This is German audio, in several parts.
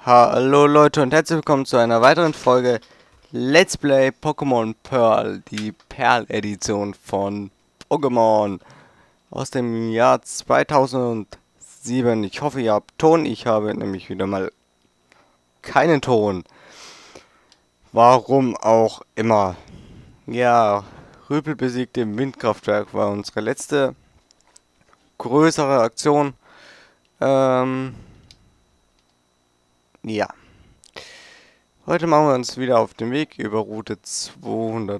Hallo Leute und herzlich willkommen zu einer weiteren Folge Let's Play Pokémon Pearl, die Perl-Edition von Pokémon aus dem Jahr 2007. Ich hoffe, ihr habt Ton. Ich habe nämlich wieder mal keinen Ton. Warum auch immer. Ja, Rüpel besiegt im Windkraftwerk war unsere letzte größere Aktion. Ja. Heute machen wir uns wieder auf den Weg über Route 200.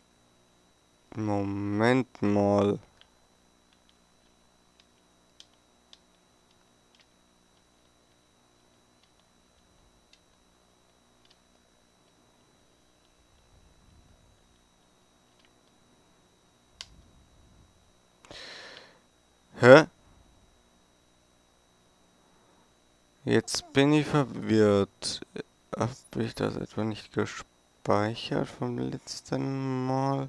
Moment mal. Hä? Jetzt bin ich verwirrt. Habe ich das etwa nicht gespeichert vom letzten Mal?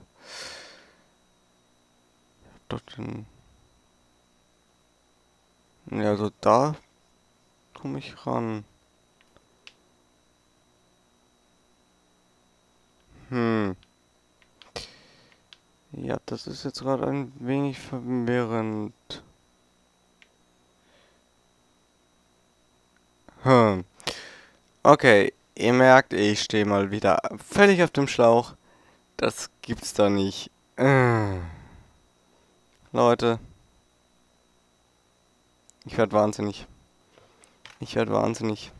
Doch den. Ja, also da komme ich ran. Hm. Ja, das ist jetzt gerade ein wenig verwirrend. Hm. Okay, ihr merkt, ich stehe mal wieder völlig auf dem Schlauch. Das gibt's doch nicht. Leute, ich werde wahnsinnig. Ich werde wahnsinnig.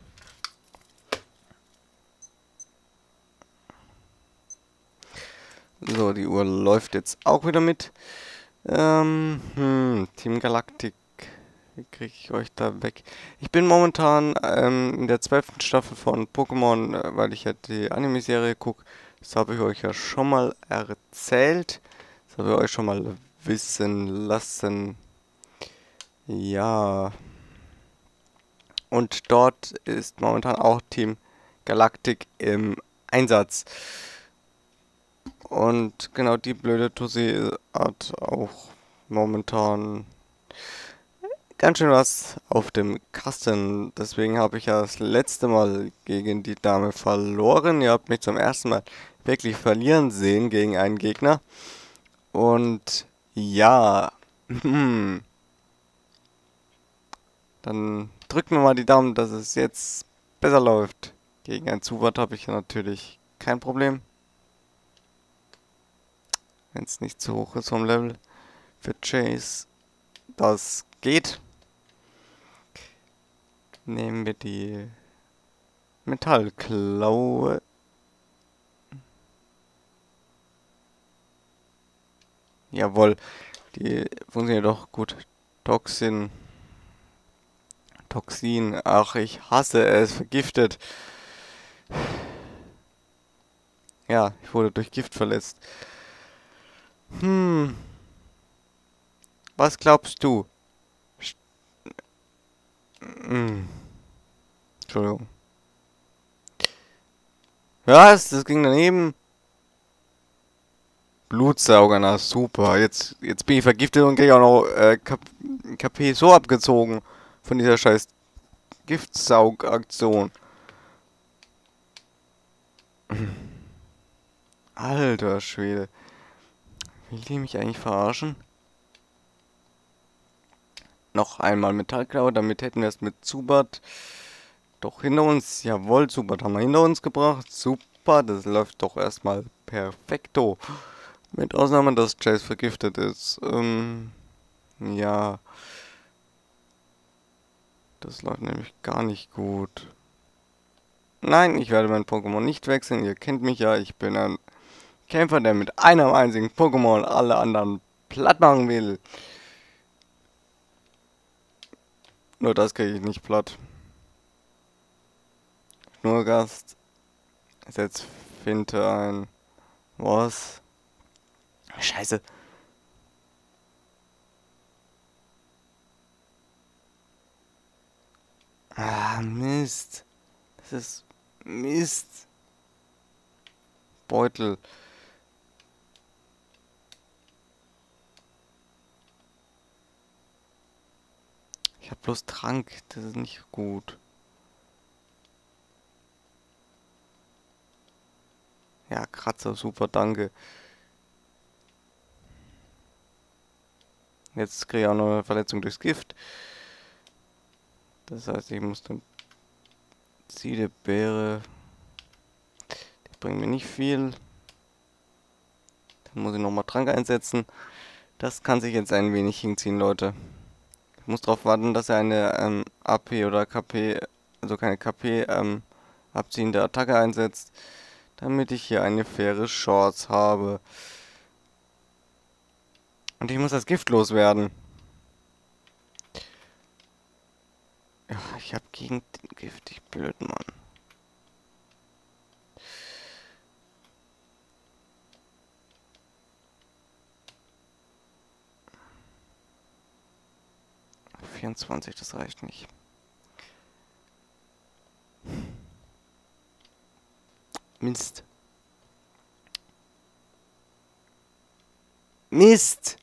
So, die Uhr läuft jetzt auch wieder mit. Team Galactic. Wie kriege ich euch da weg? Ich bin momentan in der 12. Staffel von Pokémon, weil ich ja die Anime-Serie gucke. Das habe ich euch ja schon mal erzählt. Das habe ich euch schon mal wissen lassen. Ja. Und dort ist momentan auch Team Galactic im Einsatz. Und genau die blöde Tussi hat auch momentan ganz schön was auf dem Kasten. Deswegen habe ich ja das letzte Mal gegen die Dame verloren. Ihr habt mich zum ersten Mal wirklich verlieren sehen gegen einen Gegner. Und ja, dann drücken wir mal die Daumen, dass es jetzt besser läuft. Gegen ein Zubat habe ich ja natürlich kein Problem, wenn es nicht zu hoch ist vom Level. Für Chase, das geht. Nehmen wir die Metallklaue. Jawohl, die funktioniert doch gut. Toxin. Toxin. Ach, ich hasse es. Vergiftet. Ja, ich wurde durch Gift verletzt. Hm, was glaubst du? St Entschuldigung. Was? Das ging daneben? Blutsauger, na super. Jetzt bin ich vergiftet und krieg auch noch KP so abgezogen von dieser scheiß Giftsaugaktion. Alter Schwede. Will die mich eigentlich verarschen? Noch einmal Metallklaue, damit hätten wir es mit Zubat doch hinter uns. Jawohl, Zubat haben wir hinter uns gebracht. Super, das läuft doch erstmal perfekto. Mit Ausnahme, dass Chase vergiftet ist. Ja. Das läuft nämlich gar nicht gut. Nein, ich werde mein Pokémon nicht wechseln. Ihr kennt mich ja. Ich bin ein Kämpfer, der mit einem einzigen Pokémon alle anderen platt machen will. Nur das kriege ich nicht platt. Nur Gast. Setz Finte ein. Was? Scheiße. Ah, Mist. Das ist Mist. Beutel. Ich habe bloß Trank. Das ist nicht gut. Kratzer, super, danke. Jetzt kriege ich auch noch eine Verletzung durchs Gift. Das heißt, ich muss dann Siedebeere. Die bringen mir nicht viel. Dann muss ich nochmal Trank einsetzen. Das kann sich jetzt ein wenig hinziehen, Leute. Ich muss darauf warten, dass er eine AP oder KP, also keine KP, abziehende Attacke einsetzt, damit ich hier eine faire Chance habe. Und ich muss das Gift loswerden. Ja, ich hab gegen den Gift, ich blöd, Mann. ...24, das reicht nicht. Mist. Mist!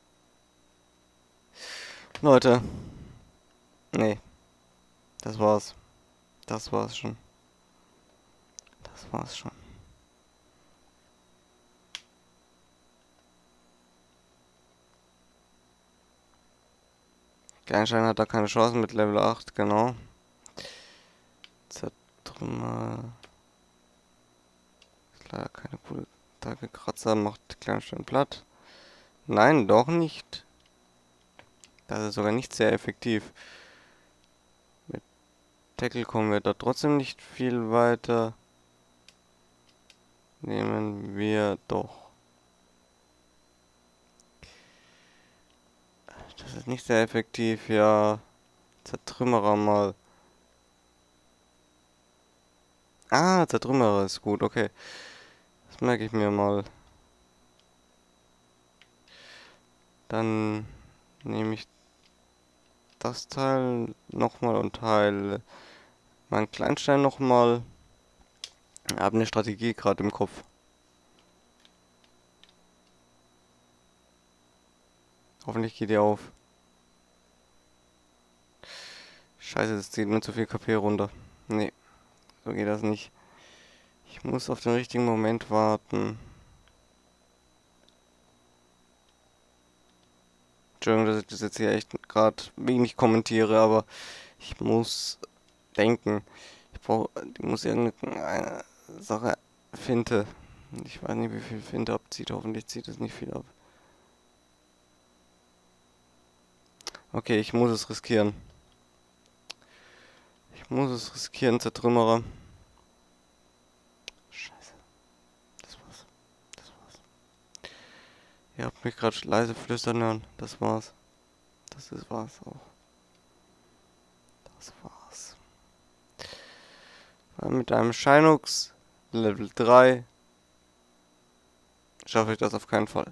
Leute. Nee. Das war's. Das war's schon. Das war's schon. Kleinstein hat da keine Chancen mit Level 8, genau. Zertrümmer. Ist leider keine gute Attacke. Kratzer macht Kleinstein platt. Nein, doch nicht. Das ist sogar nicht sehr effektiv. Mit Tackle kommen wir da trotzdem nicht viel weiter. Nehmen wir doch. Das ist nicht sehr effektiv, ja. Zertrümmerer mal. Ah, Zertrümmerer ist gut, okay. Das merke ich mir mal. Dann nehme ich das Teil nochmal und teile meinen Kleinstein nochmal. Ich habe eine Strategie gerade im Kopf. Hoffentlich geht die auf. Scheiße, das zieht mir zu viel KP runter. Nee, so geht das nicht. Ich muss auf den richtigen Moment warten. Entschuldigung, dass ich das jetzt hier echt gerade wenig kommentiere, aber ich muss denken. Ich muss irgendeine Sache Finte. Ich weiß nicht, wie viel Finte abzieht. Hoffentlich zieht es nicht viel ab. Okay, ich muss es riskieren. Ich muss es riskieren, Zertrümmerer. Scheiße. Das war's. Das war's. Ihr habt mich gerade leise flüstern hören. Das war's. Das ist war's auch. Das war's. Weil mit einem Shinux Level 3 schaffe ich das auf keinen Fall.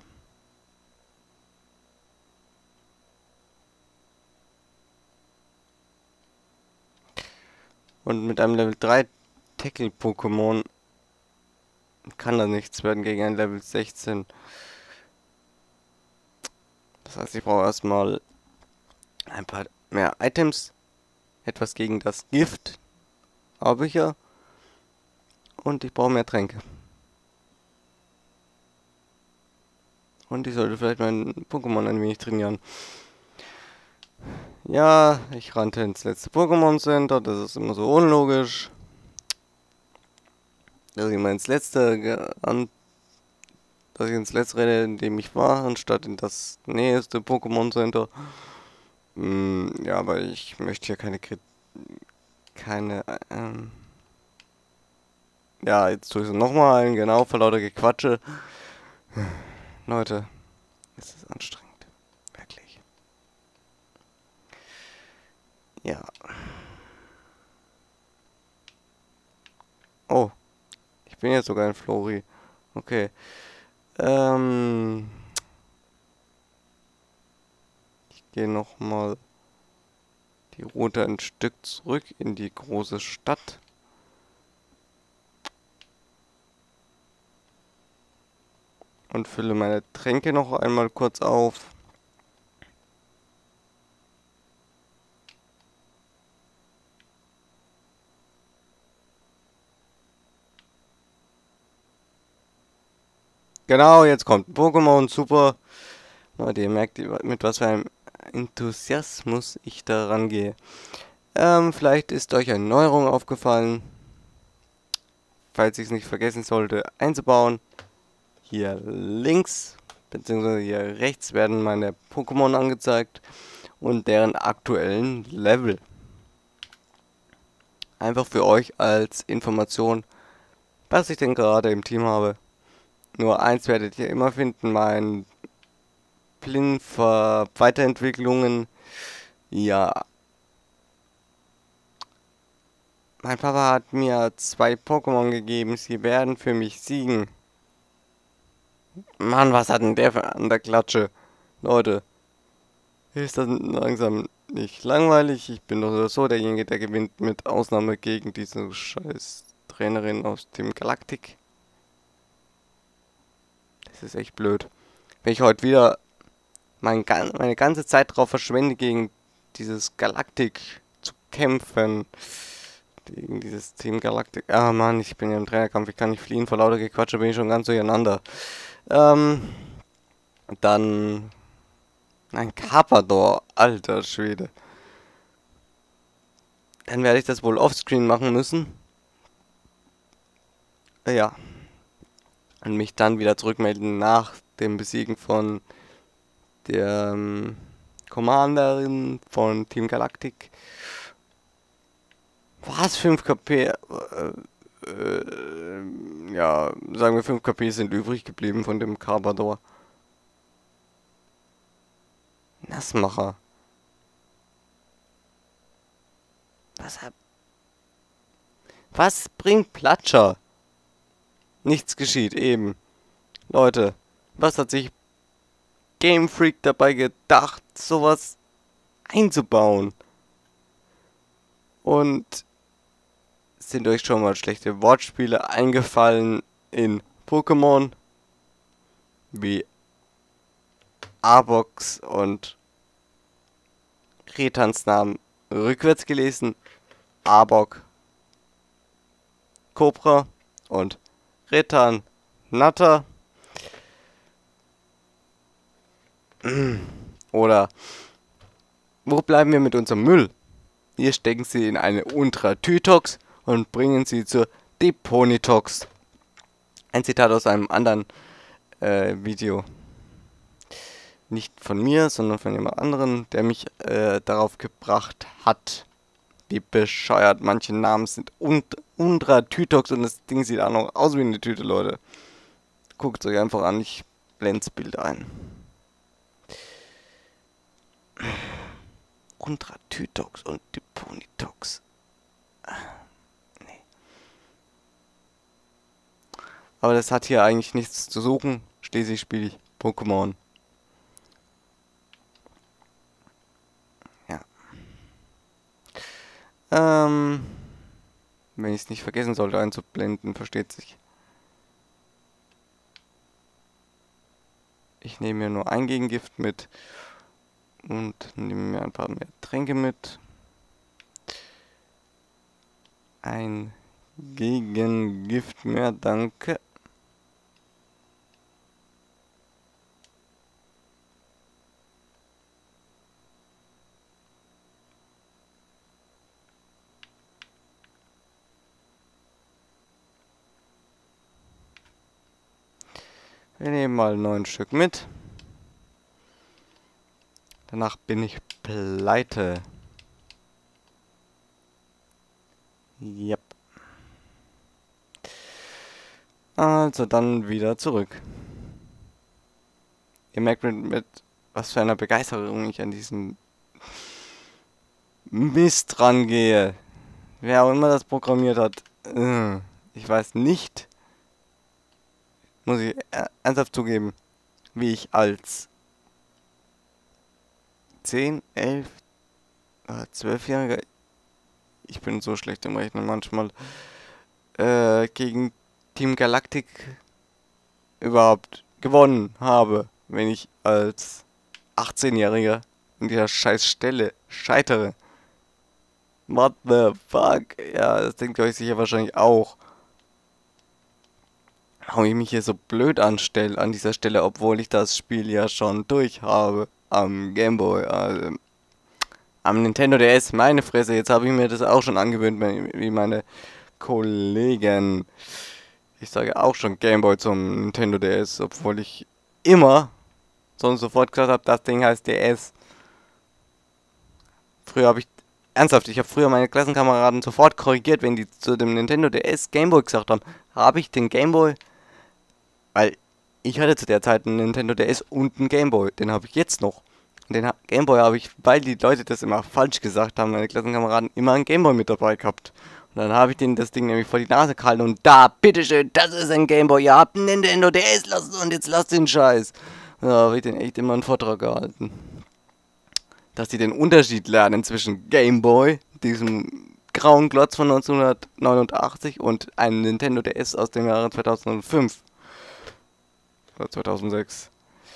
Und mit einem Level 3 Tackle-Pokémon kann das nichts werden gegen ein Level 16. Das heißt, ich brauche erstmal ein paar mehr Items. Etwas gegen das Gift habe ich ja. Und ich brauche mehr Tränke. Und ich sollte vielleicht meinen Pokémon ein wenig trainieren. Ja, ich rannte ins letzte Pokémon Center. Das ist immer so unlogisch. Dass ich immer ins letzte dass ich ins letzte renne, in dem ich war, anstatt in das nächste Pokémon Center. Ja, aber ich möchte hier keine, ja, jetzt tue ich es nochmal ein, genau, vor lauter Gequatsche. Leute, es ist anstrengend. Wirklich. Ja. Oh, ich bin jetzt sogar in Flori. Okay. Ich gehe nochmal die Route ein Stück zurück in die große Stadt. Und fülle meine Tränke noch einmal kurz auf. Genau, jetzt kommt Pokémon, super. Leute, ihr merkt, mit was für einem Enthusiasmus ich da rangehe. Vielleicht ist euch eine Neuerung aufgefallen, falls ich es nicht vergessen sollte, einzubauen. Hier links, beziehungsweise hier rechts werden meine Pokémon angezeigt und deren aktuellen Level. Einfach für euch als Information, was ich denn gerade im Team habe. Nur eins werdet ihr immer finden, mein Plinfer Weiterentwicklungen. Ja, mein Papa hat mir 2 Pokémon gegeben, sie werden für mich siegen. Mann, was hat denn der für an der Klatsche? Leute, ist das langsam nicht langweilig? Ich bin doch so derjenige, der gewinnt, mit Ausnahme gegen diese scheiß Trainerin aus Team Galactic. Das ist echt blöd. Wenn ich heute wieder meine ganze Zeit darauf verschwende, gegen dieses Galactic zu kämpfen. Gegen dieses Team Galactic. Ah Mann, ich bin ja im Trainerkampf, ich kann nicht fliehen, vor lauter Gequatsche bin ich schon ganz durcheinander. Ähm, dann ein Carpador, alter Schwede. Dann werde ich das wohl offscreen machen müssen. Ja. Und mich dann wieder zurückmelden nach dem Besiegen von der Commanderin von Team Galactic. Was? 5 KP? Ja, sagen wir 5 KP sind übrig geblieben von dem Carpador. Nassmacher. Was bringt Platscher? Nichts geschieht, eben. Leute, was hat sich Game Freak dabei gedacht, sowas einzubauen? Und sind euch schon mal schlechte Wortspiele eingefallen in Pokémon? Wie Arbox und Retans Namen rückwärts gelesen? Arbok, Cobra und Retan, Natter. Oder wo bleiben wir mit unserem Müll? Hier stecken sie in eine Ultra-Tytox und bringen sie zur Deponitox. Ein Zitat aus einem anderen Video. Nicht von mir, sondern von jemand anderen, der mich darauf gebracht hat. Wie bescheuert, manche Namen sind Ultra-Tytox und das Ding sieht auch noch aus wie eine Tüte, Leute. Guckt es euch einfach an, ich blende das Bild ein. Ultra-Tytox und Deponitox. Nee. Aber das hat hier eigentlich nichts zu suchen. Schließlich spiele ich Pokémon. Ja. Wenn ich es nicht vergessen sollte einzublenden, versteht sich. Ich nehme mir nur ein Gegengift mit und nehme mir ein paar mehr Tränke mit. Ein Gegengift mehr, danke. Wir nehmen mal 9 Stück mit. Danach bin ich pleite. Yep. Also dann wieder zurück. Ihr merkt mit was für einer Begeisterung ich an diesen Mist rangehe. Wer auch immer das programmiert hat. Ich weiß nicht, muss ich ernsthaft zugeben, wie ich als 10, 11, 12-Jähriger, ich bin so schlecht im Rechnen manchmal, gegen Team Galactic überhaupt gewonnen habe, wenn ich als 18-Jähriger an dieser scheiß Stelle scheitere. What the fuck? Ja, das denkt ihr euch sicher wahrscheinlich auch. warum ich mich hier so blöd anstelle an dieser Stelle, obwohl ich das Spiel ja schon durch habe am Game Boy, am Nintendo DS. Meine Fresse, jetzt habe ich mir das auch schon angewöhnt, wie meine Kollegen. Ich sage auch schon Game Boy zum Nintendo DS, obwohl ich immer sonst sofort gesagt habe, das Ding heißt DS. Früher habe ich, ernsthaft, ich habe früher meine Klassenkameraden sofort korrigiert, wenn die zu dem Nintendo DS Game Boy gesagt haben, habe ich den Game Boy, weil ich hatte zu der Zeit einen Nintendo DS und einen Game Boy, den habe ich jetzt noch. Und den Game Boy habe ich, weil die Leute das immer falsch gesagt haben, meine Klassenkameraden, immer einen Game Boy mit dabei gehabt. Und dann habe ich denen das Ding nämlich vor die Nase gehalten und da, bitteschön, das ist ein Game Boy, ihr habt einen Nintendo DS lassen und jetzt lasst den Scheiß. Da habe ich den echt immer einen Vortrag gehalten. Dass die den Unterschied lernen zwischen Game Boy, diesem grauen Glotz von 1989 und einem Nintendo DS aus dem Jahre 2005 oder 2006.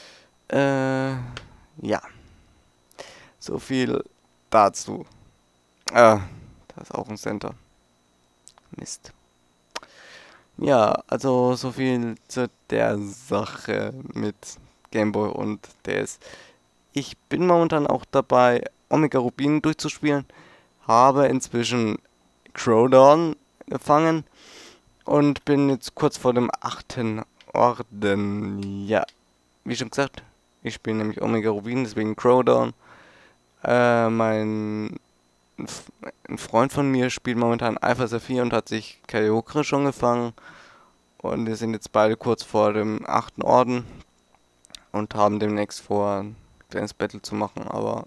Ja, so viel dazu. Da ist auch ein Center. Mist. Ja, also so viel zu der Sache mit Game Boy und DS. Ich bin momentan auch dabei, Omega Rubin durchzuspielen. Habe inzwischen Crowdown gefangen und bin jetzt kurz vor dem 8. Orden. Ja, wie schon gesagt, ich spiele nämlich Omega Rubin, deswegen Crowdown. Ein Freund von mir spielt momentan Alpha Sapphire und hat sich Kyogre schon gefangen. Und wir sind jetzt beide kurz vor dem 8. Orden und haben demnächst vor, ein kleines Battle zu machen, aber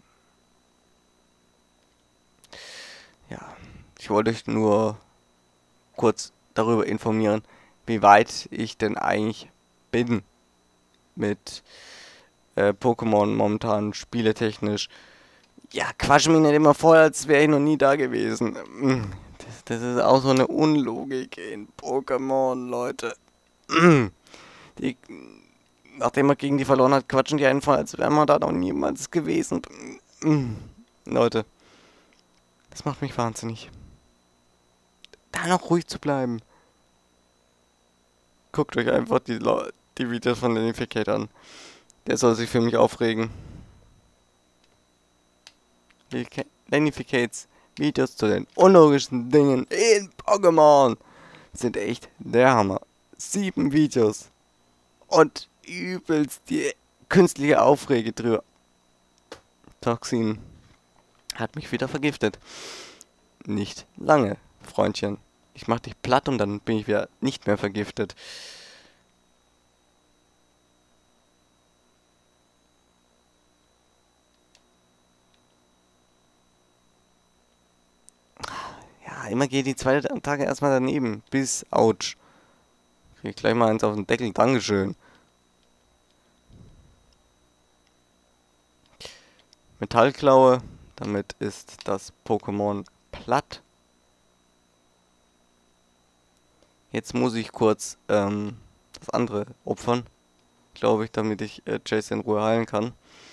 ja, ich wollte euch nur kurz darüber informieren, wie weit ich denn eigentlich bin mit Pokémon momentan spieletechnisch. Ja, quatsch mich nicht immer voll, als wäre ich noch nie da gewesen. Das ist auch so eine Unlogik in Pokémon, Leute. Die, nachdem man gegen die verloren hat, quatschen die einfach, als wäre man da noch niemals gewesen. Leute, das macht mich wahnsinnig. Da noch ruhig zu bleiben. Guckt euch einfach die Videos von Lenificate an. Der soll sich für mich aufregen. Lenificates Videos zu den unlogischen Dingen in Pokémon sind echt der Hammer. 7 Videos. Und übelst die künstliche Aufrege drüber. Toxin hat mich wieder vergiftet. Nicht lange, Freundchen. Ich mach dich platt und dann bin ich wieder nicht mehr vergiftet. Ja, immer geht die 2 Tage erstmal daneben. Bis, ouch. Krieg ich gleich mal eins auf den Deckel. Dankeschön. Metallklaue. Damit ist das Pokémon platt. Jetzt muss ich kurz das andere opfern. Glaube ich, damit ich Chase in Ruhe heilen kann.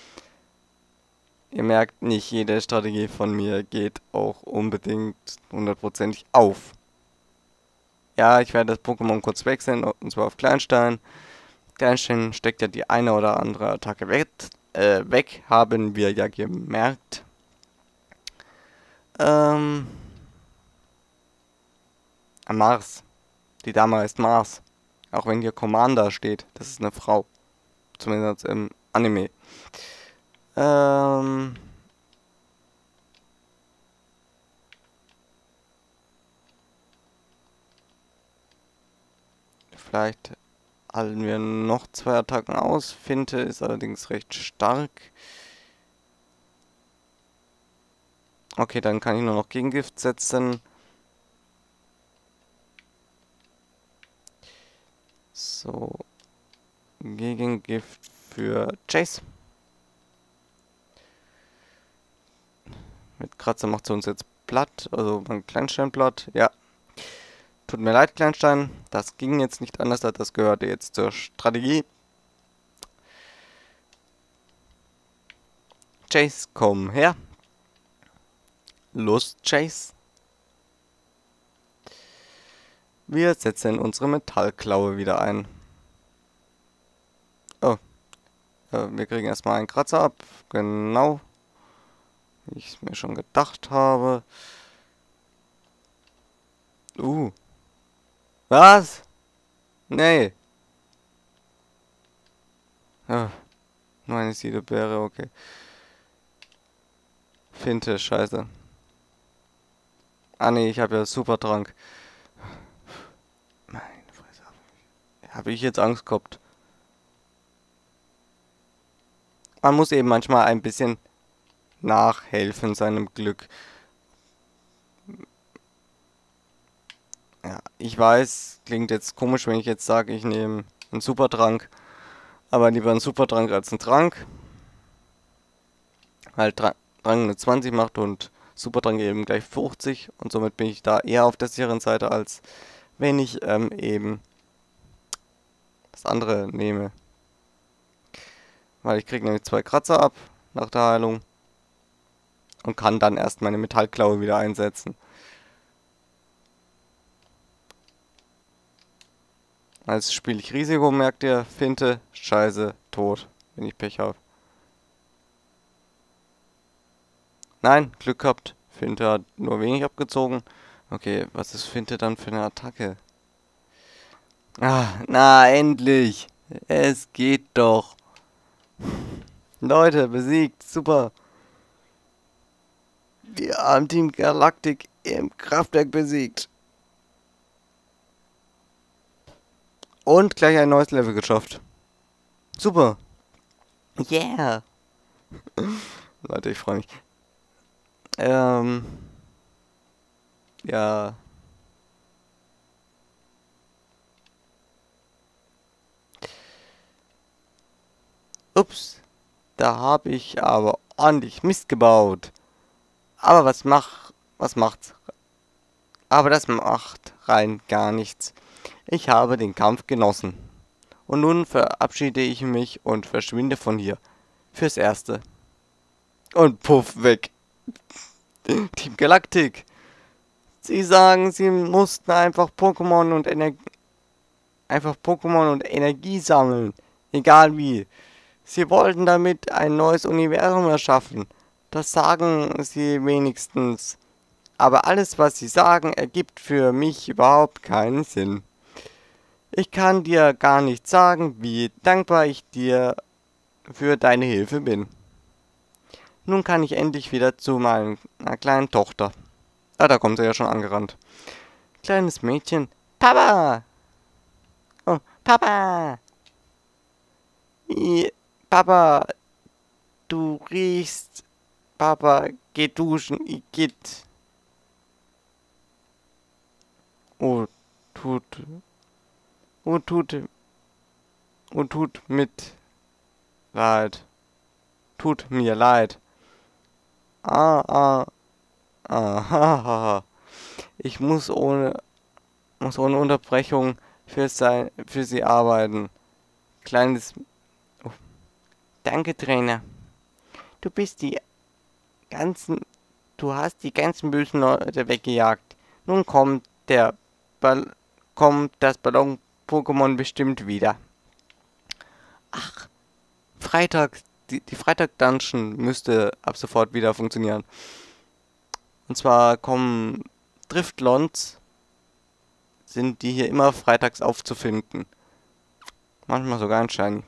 Ihr merkt, nicht jede Strategie von mir geht auch unbedingt hundertprozentig auf. Ja, ich werde das Pokémon kurz wechseln, und zwar auf Kleinstein. Kleinstein steckt ja die eine oder andere Attacke weg, haben wir ja gemerkt. Mars. Die Dame heißt Mars. Auch wenn hier Commander steht, das ist eine Frau. Zumindest im Anime. Vielleicht halten wir noch 2 Attacken aus. Finte ist allerdings recht stark. Okay, dann kann ich nur noch Gegengift setzen. So. Gegengift für Chase. Mit Kratzer macht sie uns jetzt platt. Also ein Kleinstein platt. Ja. Tut mir leid, Kleinstein. Das ging jetzt nicht anders. Das gehörte jetzt zur Strategie. Chase, komm her. Los, Chase. Wir setzen unsere Metallklaue wieder ein. Oh, wir kriegen erstmal einen Kratzer ab. Genau. Wie ich es mir schon gedacht habe. Was? Nee. Nur eine Siedbeere, okay. Finte, scheiße. Ah nee, ich habe ja Supertrank. Meine Fresse. Habe ich jetzt Angst gehabt. Man muss eben manchmal ein bisschen nachhelfen seinem Glück. Ja, ich weiß, klingt jetzt komisch, wenn ich jetzt sage, ich nehme einen Supertrank. Aber lieber einen Supertrank als einen Trank. Weil Trank eine 20 macht und Supertrank eben gleich 50. Und somit bin ich da eher auf der sicheren Seite, als wenn ich eben das andere nehme. Weil ich kriege nämlich 2 Kratzer ab nach der Heilung. Und kann dann erst meine Metallklaue wieder einsetzen. Also spiele ich Risiko, merkt ihr, Finte, Scheiße, tot, wenn ich Pech habe. Nein, Glück gehabt. Finte hat nur wenig abgezogen. Okay, was ist Finte dann für eine Attacke? Ah, na endlich. Es geht doch. Leute, besiegt, super. Wir haben Team Galactic im Kraftwerk besiegt. Und gleich ein neues Level geschafft. Super. Yeah. Leute, ich freue mich. Ja. Ups. Da habe ich aber ordentlich Mist gebaut. Aber was macht's? Aber das macht rein gar nichts. Ich habe den Kampf genossen. Und nun verabschiede ich mich und verschwinde von hier. Fürs Erste. Und puff, weg. Team Galactic. Sie sagen, sie mussten einfach Pokémon und Energie sammeln. Egal wie. Sie wollten damit ein neues Universum erschaffen. Das sagen sie wenigstens. Aber alles, was sie sagen, ergibt für mich überhaupt keinen Sinn. Ich kann dir gar nicht sagen, wie dankbar ich dir für deine Hilfe bin. Nun kann ich endlich wieder zu meiner kleinen Tochter. Ah, da kommt sie ja schon angerannt. Kleines Mädchen. Papa! Oh, Papa! Papa, du riechst. Papa, geh duschen, Igitt. Oh, tut mit leid. Tut mir leid. Ah, ha, ha. Ich muss ohne Unterbrechung für sie arbeiten. Kleines. Oh. Danke, Trainer. Du hast die ganzen bösen Leute weggejagt. Nun kommt das Ballon-Pokémon bestimmt wieder. Ach, die Freitag-Dungeon müsste ab sofort wieder funktionieren. Und zwar kommen Driftlons, sind die hier immer freitags aufzufinden. Manchmal sogar ein Shiny.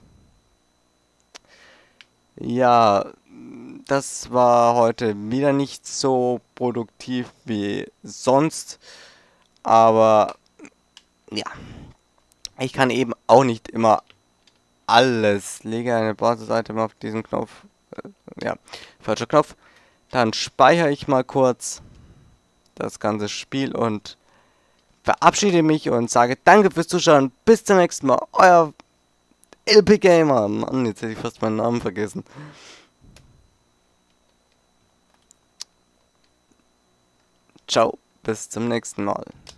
Ja, das war heute wieder nicht so produktiv wie sonst. Aber ja, ich kann eben auch nicht immer alles. Lege eine Basisseite auf diesen Knopf. Ja, falscher Knopf. Dann speichere ich mal kurz das ganze Spiel und verabschiede mich und sage danke fürs Zuschauen. Bis zum nächsten Mal. Euer LP Gamer. Mann, jetzt hätte ich fast meinen Namen vergessen. Ciao, bis zum nächsten Mal.